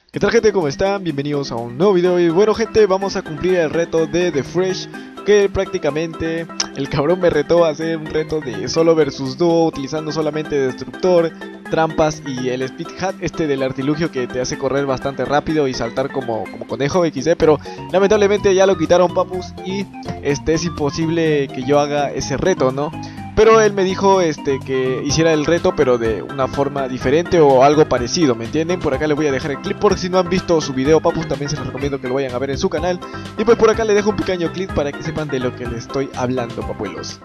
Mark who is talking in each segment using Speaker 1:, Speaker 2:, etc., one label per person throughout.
Speaker 1: ¿Qué tal, gente? ¿Cómo están? Bienvenidos a un nuevo video. Y bueno, gente, vamos a cumplir el reto de The Fresh, que prácticamente el cabrón me retó a hacer un reto de solo versus dúo, utilizando solamente destructor, trampas y el speed hat, del artilugio que te hace correr bastante rápido y saltar como conejo XD. Pero lamentablemente ya lo quitaron, papus, y es imposible que yo haga ese reto, ¿no? Pero él me dijo que hiciera el reto, pero de una forma diferente o algo parecido, ¿me entienden? Por acá les voy a dejar el clip, porque si no han visto su video, papus, también se los recomiendo que lo vayan a ver en su canal. Y pues por acá les dejo un pequeño clip para que sepan de lo que les estoy hablando, papuelos.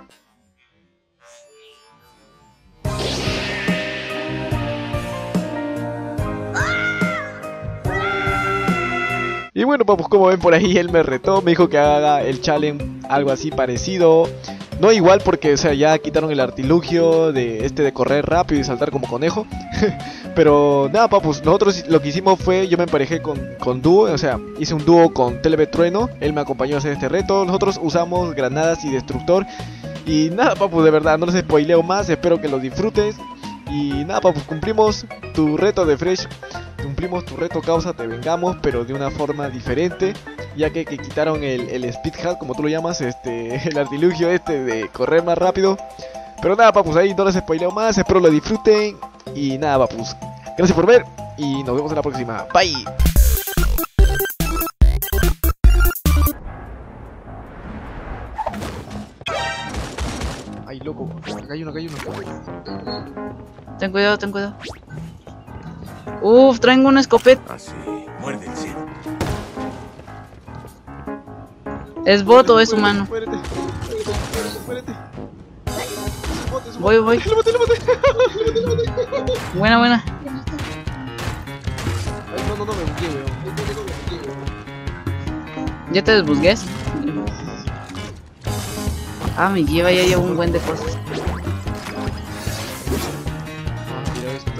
Speaker 1: Y bueno, papus, como ven por ahí, él me retó, me dijo que haga el challenge algo así parecido. No igual porque, o sea, ya quitaron el artilugio de correr rápido y saltar como conejo. Pero nada, papus, nosotros lo que hicimos fue, yo me emparejé con dúo, o sea, hice un dúo con Telebe Trueno. Él me acompañó a hacer este reto. Nosotros usamos granadas y destructor. Y nada, papus, de verdad, no les spoileo más, espero que lo disfrutes. Y nada, papus, cumplimos tu reto de Fresh. Cumplimos tu reto, causa, te vengamos, pero de una forma diferente, ya que quitaron el speed hat, como tú lo llamas, el artilugio de correr más rápido. Pero nada, papus, ahí no les spoileo más, espero lo disfruten. Y nada, papus, gracias por ver y nos vemos en la próxima. Bye. Ay, loco, acá hay uno, acá hay uno.
Speaker 2: Ten cuidado, ten cuidado. Uf, traigo una escopeta.
Speaker 3: Así, muerde el cielo.
Speaker 2: ¿Es bot o es humano?
Speaker 1: Muérete.
Speaker 2: Voy.
Speaker 1: Lo maté.
Speaker 2: Buena, buena.
Speaker 1: Ay, no, me bugué, weón.
Speaker 2: ¿Ya te desbusgues? Ah, me lleva, ya llevo un buen de cosas.
Speaker 1: Mira esto.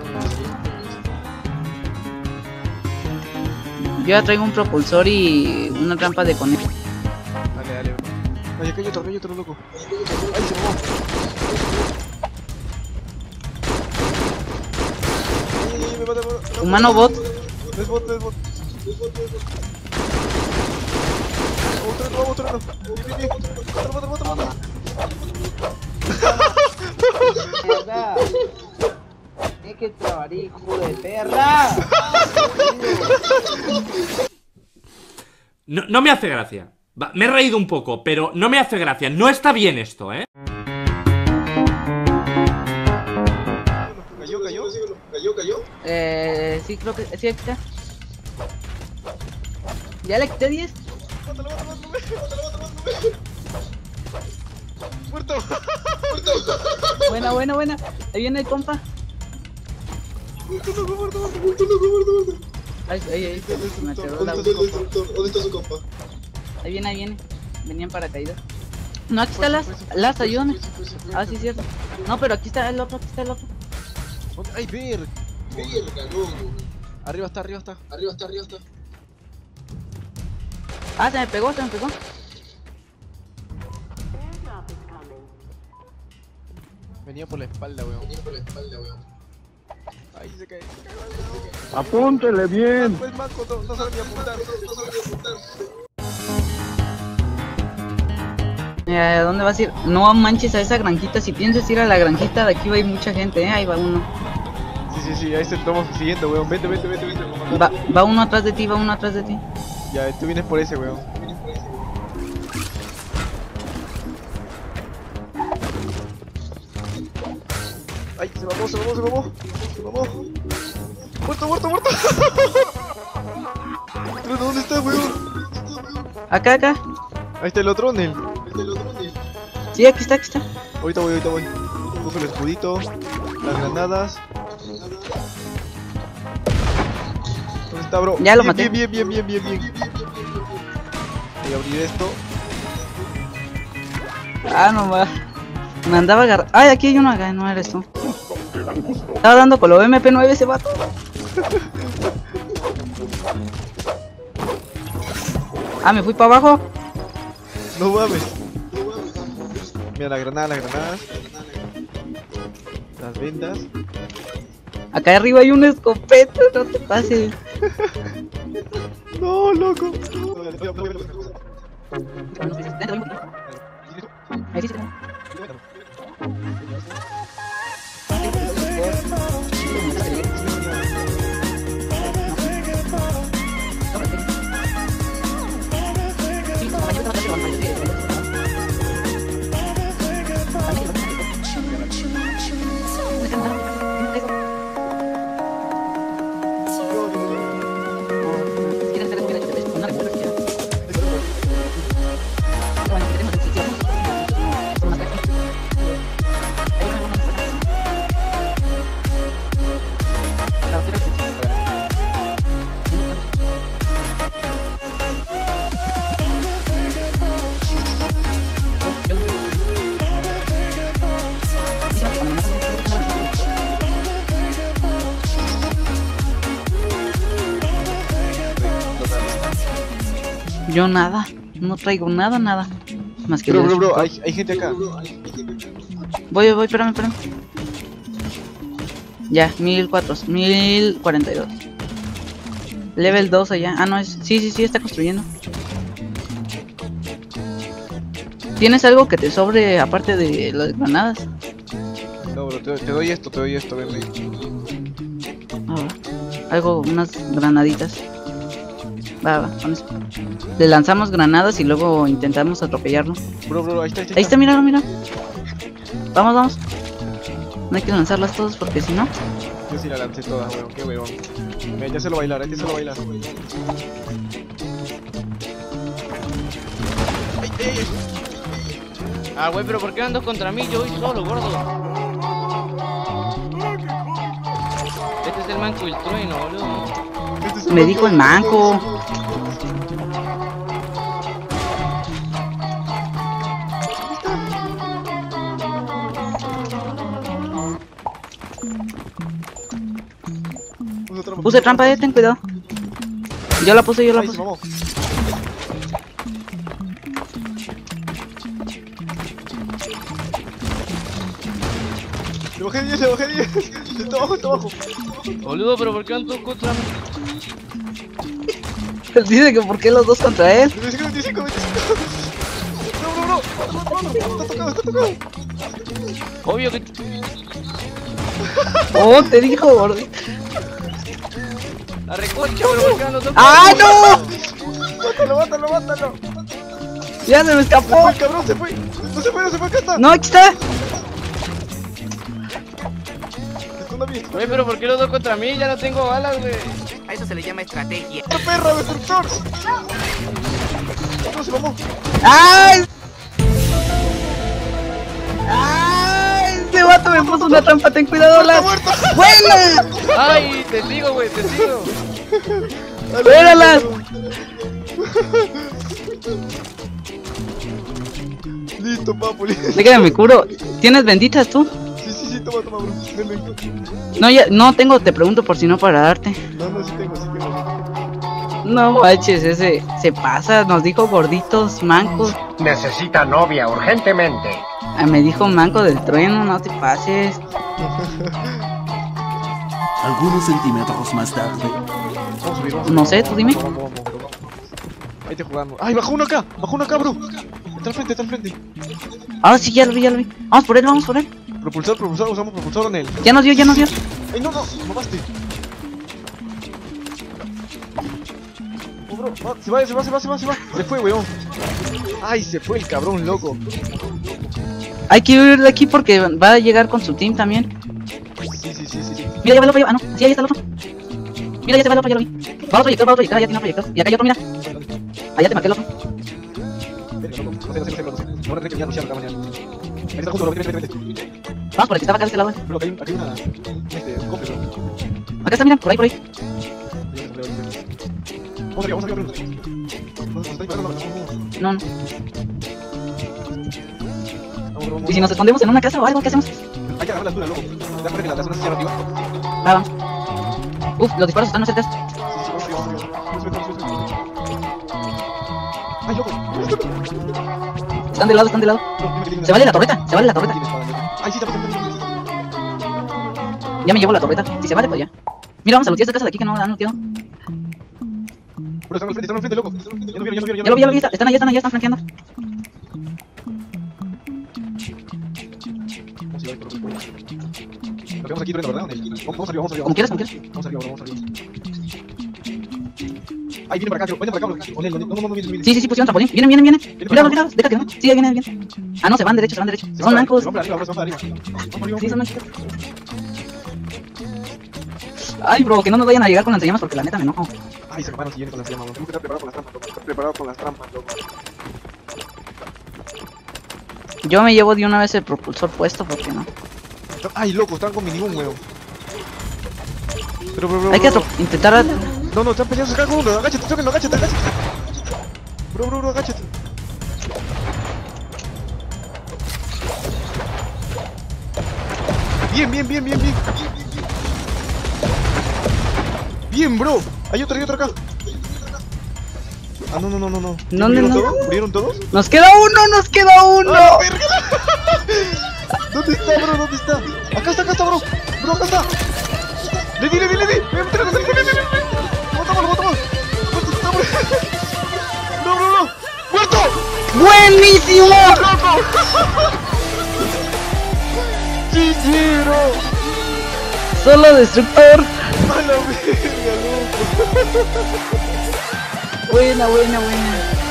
Speaker 2: Yo ya traigo un propulsor y una trampa de conejo.
Speaker 1: Dale. Ay, acá hay otro, loco. Ay, se mamó. Ay, me mata.
Speaker 2: Humano bot.
Speaker 1: No es bot. Otro. Bien. Otro.
Speaker 4: Verdad. Es que trabarí, hijo de perra.
Speaker 5: No me hace gracia. Me he reído un poco, pero no me hace gracia. No está bien esto, ¿eh?
Speaker 1: ¿Cayó?
Speaker 2: Sí, creo que sí, aquí está. Ya le quité 10.
Speaker 1: Mátalo. Muerto.
Speaker 2: Buena. Ahí viene el compa.
Speaker 1: Muerto.
Speaker 2: Ahí. Me aterró la
Speaker 1: ¿Dónde
Speaker 2: compa.
Speaker 1: está su compa?
Speaker 2: Ahí viene. Venían paracaídas. No, aquí está las ayúdame. Ah, sí, cierto. No, pero aquí está el otro.
Speaker 1: Ay, verga, loco. Arriba está.
Speaker 2: Ah, se me pegó.
Speaker 1: Venía por la espalda, weón. Ahí se cae.
Speaker 6: Apúntele bien.
Speaker 1: Pues manco, no sabe ni apuntar.
Speaker 2: ¿A dónde vas a ir? No manches a esa granjita. Si piensas ir a la granjita de aquí va a ir mucha gente, Ahí va uno.
Speaker 1: Sí, ahí se estamos siguiendo, weón. Vete.
Speaker 2: Va uno atrás de ti,
Speaker 1: Ya, tú vienes por ese, weón. Ay, se mamó. Muerto. ¿Pero dónde está, weón?
Speaker 2: Acá.
Speaker 1: Ahí está el otro, Nel.
Speaker 2: Sí, aquí está.
Speaker 1: Ahorita voy. Coge el escudito, las granadas. ¿Dónde está, bro?
Speaker 2: Ya lo maté.
Speaker 1: Bien. Voy a abrir esto.
Speaker 2: Ah, no va. Me andaba agarrando. Ay, aquí hay uno acá, no eres tú. Estaba dando con lo MP9 ese vato. Ah, me fui para abajo.
Speaker 1: No mames. Mira, las granadas. Las vendas.
Speaker 2: Acá arriba hay una escopeta, no te pases.
Speaker 1: No, loco.
Speaker 2: Ahí sí, sí. Yo nada, no traigo nada. Más que
Speaker 1: Bro, hay gente acá.
Speaker 2: Voy, espérame. Ya, 1042. Level 2 allá. Ah, no, es. Sí, está construyendo. ¿Tienes algo que te sobre aparte de las granadas?
Speaker 1: No, bro, te doy esto, ven.
Speaker 2: Algo, unas granaditas. Va, con eso. Le lanzamos granadas y luego intentamos atropellarlo.
Speaker 1: Bro, ahí está.
Speaker 2: Ahí está, míralo. Vamos. No hay que lanzarlas todas porque si no.
Speaker 1: Yo sí la lancé todas, weón, qué weón. Ven, ya se lo bailar. Ay,
Speaker 4: Ah, güey, pero ¿por qué andas contra mí? Yo voy solo, gordo. Este es el manco y el trueno, boludo.
Speaker 2: Me dijo el manco. Puse trampa, ten cuidado. Yo la puse.
Speaker 1: Vamos. Le bajé 10. Está abajo.
Speaker 4: Boludo, pero ¿por qué andas contra mí?
Speaker 2: Dice que por qué los dos contra él.
Speaker 1: 25. No. Está tocado.
Speaker 4: Obvio que...
Speaker 2: Oh, te dijo, gordo.
Speaker 4: La reconcha, pero ¿por qué andas contra mí?
Speaker 2: ¡Ah, no!
Speaker 1: Mátalo.
Speaker 2: Ya se me escapó.
Speaker 1: El cabrón se fue. No se fue, acá está.
Speaker 2: No, aquí está.
Speaker 4: Güey, pero ¿por qué los dos contra mí? Ya no tengo balas, güey.
Speaker 3: A eso se le llama estrategia.
Speaker 1: ¡Perra, destructor! No se mamó.
Speaker 2: ¡Ay! Ese vato me puso una trampa, ten cuidado, la. ¡Buena!
Speaker 4: Ay, te sigo, güey, te sigo.
Speaker 2: ¡Buénalas!
Speaker 1: Listo, papu.
Speaker 2: Déjame, me curo. ¿Tienes benditas tú?
Speaker 1: Sí, toma, bro. Ven.
Speaker 2: No, ya, no tengo, te pregunto por si no para darte.
Speaker 1: No, sí tengo.
Speaker 2: No manches, ese se pasa, nos dijo gorditos, mancos.
Speaker 7: Necesita novia urgentemente.
Speaker 2: Ah, me dijo manco del trueno, no te pases.
Speaker 8: Algunos centímetros más tarde.
Speaker 1: Vamos a subir.
Speaker 2: No sé, tú dime.
Speaker 1: Vamos. Ahí te jugando. ¡Ay, bajó uno acá, bro! Está al frente.
Speaker 2: Ah, sí, ya lo vi. Vamos por él.
Speaker 1: Propulsor, usamos propulsor en él.
Speaker 2: Ya nos dio.
Speaker 1: ¡Ay, no! ¡Mamaste! Oh, bro, se va. Se fue, weón. ¡Ay, se fue el cabrón, loco!
Speaker 2: Hay que huir de aquí porque va a llegar con su team también.
Speaker 1: Sí.
Speaker 2: Mira, ya va el otro. Ah, no, sí, ahí está el otro. Mira, ya se va el otro, ya lo vi. Va a otro proyector, ya tiene un proyector. Y acá hay otro, mira. Allá te marqué el otro.
Speaker 1: No sé. Vamos a tener que mirar luchar acá mañana. Ahí está justo, vete.
Speaker 2: Vamos por el que estaba acá de este lado.
Speaker 1: Bro, aquí hay una... cofre, bro.
Speaker 2: Acá está, mira, por ahí.
Speaker 1: Vamos a ver.
Speaker 2: No. ¿Y si nos escondemos en una casa o algo? ¿Qué hacemos?
Speaker 1: Hay que agarrar la altura, loco. Ya parece que la zona se cierra arriba.
Speaker 2: Vamos. Uf, los disparos están más cerca.
Speaker 1: ¡Ay, loco!
Speaker 2: Están de lado. Se vale la torreta.
Speaker 1: ¡Ay, sí, está pasando!
Speaker 2: Ya me llevo la torreta. Si se vale, pues ya. Mira, vamos a lootear esta casa de aquí que no han looteado.
Speaker 1: Bro, están al frente, loco. Ya lo vieron.
Speaker 2: Ya lo vi, están ahí, ya están flanqueando.
Speaker 1: Nos quedamos aquí, ¿verdad? Vamos arriba.
Speaker 2: Como quieras.
Speaker 1: Vamos arriba. Ahí viene para acá, bro. Con él. No, viene.
Speaker 2: Sí, pusieron trampolín. Vienen. Cuidado, déjate, ¿no? Sí, vienen. Ah, no, se van derecho. Son mancos.
Speaker 1: Vamos arriba.
Speaker 2: Sí, son mancos. Ay, bro, que no nos vayan a llegar con lanzallamas porque la neta me enojo.
Speaker 1: Ay, se hermano, si viene con las llamas. Tenemos que estar preparados con las trampas, loco.
Speaker 2: Yo me llevo de una vez el propulsor puesto, porque no.
Speaker 1: Ay, loco, están con minibun, weón. Pero, bro.
Speaker 2: Hay que intentar.
Speaker 1: No, están peleando acá con uno. Agáchate. Bro, agáchate. Bien. Bien, bro. Hay otro acá. Ah, no. ¿Murieron todos?
Speaker 2: ¡Nos queda uno!
Speaker 1: ¡Ah, verga! ¿Dónde está? Acá está, bro. Acá está. Le di. Botamos. ¿Dónde está, bro? No. ¡Muerto!
Speaker 2: ¡Buenísimo!
Speaker 1: ¡Loco! Sí, bro.
Speaker 2: Solo destructor.
Speaker 1: A la verga, loco.
Speaker 2: Buena.